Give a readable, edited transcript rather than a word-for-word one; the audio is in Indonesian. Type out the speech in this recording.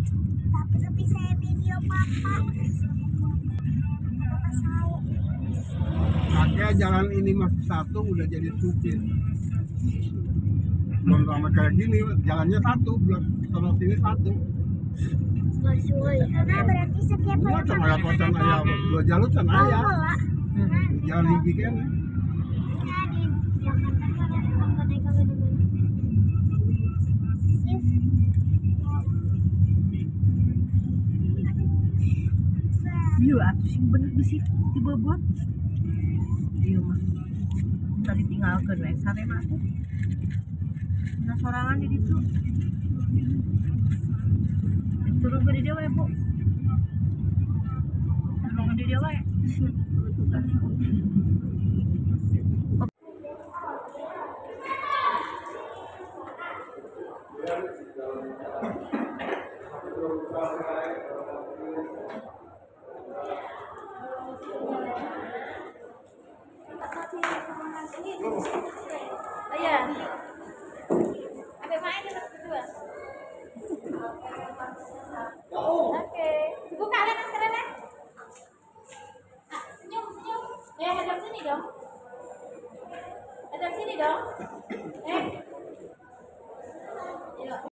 Tapi saya video papa. Papa saya. Kakek jalan ini masih satu udah jadi supir. Belum sama kayak gini, jalannya satu, belum terus ini satu. Karena berarti setiap Iya, sama ya kosan ayah, dua jalur kan ayah. Jalan hiji kan. Iya, atuh sing bener bisi dibobot. Iya mah. Tadi tinggalkeun we sare mah tuh. Nah sorangan di ditu. Turun ke dia we, Bu. Turun ke dia we. Tugas. Oh iya. Sampai main tetap berdua. Oke. Buka kan maskernya. Senyum, senyum. Ya, hadap sini dong. Hadap sini dong.